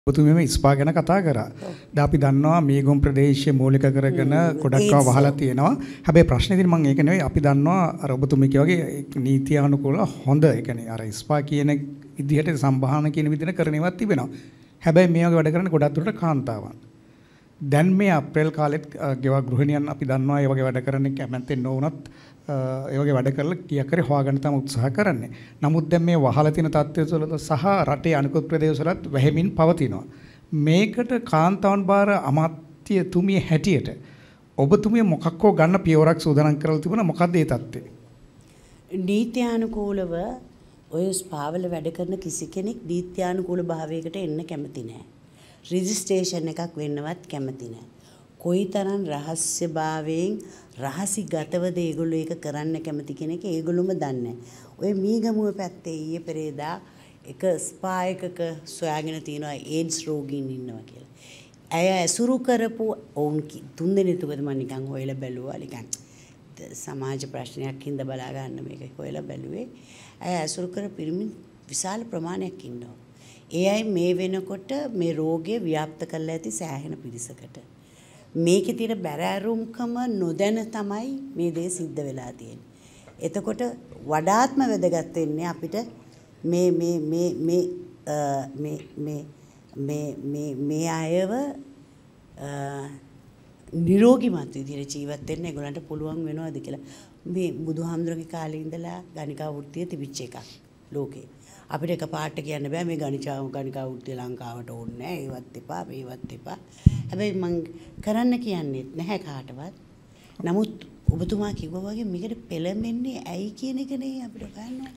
ඔබතුමියම ස්පා ගැන කතා කරා. දැන් අපි දන්නවා මේගොම් ප්‍රදේශයේ මූලික කරගෙන ගොඩක් වහලා තියෙනවා. හැබැයි ප්‍රශ්නේ තියෙන්නේ මම ඒක නෙවෙයි. අපි දන්නවා අර ඔබතුමිය වගේ නීතියානුකූල හොඳ ඒ කියන්නේ අර ස්පා කියන විදිහට සම්භාහන කියන විදිහට කරන ඒවාත් තිබෙනවා. හැබැයි මේ වගේ වැඩ කරන ගොඩක් දුරට කාන්තාවන්. දැන් මේ අප්‍රේල් කාලෙත් ගෙවා ගෘහිණියන් අපි දන්නවා ඒ වගේ වැඩ කරන්න කැමැත්තෙන් නොවුනත් ඒ වගේ වැඩ කරලා කීයක් හරි හොයාගන්න තමයි උත්සාහ කරන්නේ. නමුත් දැන් මේ වහලා තියෙන තත්ත්වය තුළ සහ රටේ අනිකුත් ප්‍රදේශවලත් වැහෙමින් පවතිනවා. මේකට කාන්තාවන් බාර අමාත්‍යතුමිය හැටියට ඔබතුමිය මොකක්කෝ ගන්න පියවරක් සූදානම් කරලා තිබුණා. මොකද්ද ඒ තත්ත්වය? නීත්‍යානුකූලව ඔය ස්පාවල වැඩ කරන කිසි කෙනෙක් නීත්‍යානුකූල භාවයකට එන්න කැමති නැහැ. රෙජිස්ට්‍රේෂන් එකක් වෙන්නවත් කැමති නැහැ. කොයිතරම් රහස්‍යභාවයෙන් රහසිගතවද ඒගොල්ලෝ ඒක කරන්න කැමති කෙනෙක් ඒගොල්ලොම දන්නේ. ඔය මීගමුව පැත්තේ ඊයේ පෙරේදා එක ස්පා එකක සොයාගෙන තියෙනවා ඒඩ්ස් රෝගීන් ඉන්නවා කියලා. ඇය ඇසුරු කරපු ඔවුන් තුන්දෙනෙකුද මම නිකන් හොයලා බැලුවා නිකන් සමාජ ප්‍රශ්නයක් හින්දා බලා ගන්න මේක හොයලා බැලුවේ. ඇය ඇසුරු කර පිරිමින් විශාල ප්‍රමාණයක් ඉන්නවා. ඒ අය මේ වෙනකොට මේ රෝගය ව්‍යාප්ත කරලා ඇති සෑහෙන පිරිසකට. මේකේ තියෙන බැරෑරුම්කම නොදැන තමයි මේ දේ සිද්ධ වෙලා තියෙන්නේ. එතකොට වඩාත්ම වැදගත් වෙන්නේ අපිට මේ අයව නිරෝගිමත් විදිහට ජීවත් වෙන්න ඒගොල්ලන්ට පුළුවන් වෙනවද කියලා. මේ බුදුහාමුදුරගේ කාලේ ඉඳලා ගණිකා වෘත්තිය තිබිච්ච එකක් ලෝකේ. අපිට එක පාට කියන්න බෑ මේ ගණිකා වෘත්තිය ලංකාවට ඕනේ නෑ ඒවත් එපා මේවත් එපා. හැබැයි මං කරන්න කියන්නේත් නැහැ කාටවත්. නමුත් ඔබතුමා කිව්වා වගේ මේකට පෙළඹෙන්නේ ඇයි කියන එක නේ අපිට ගන්න.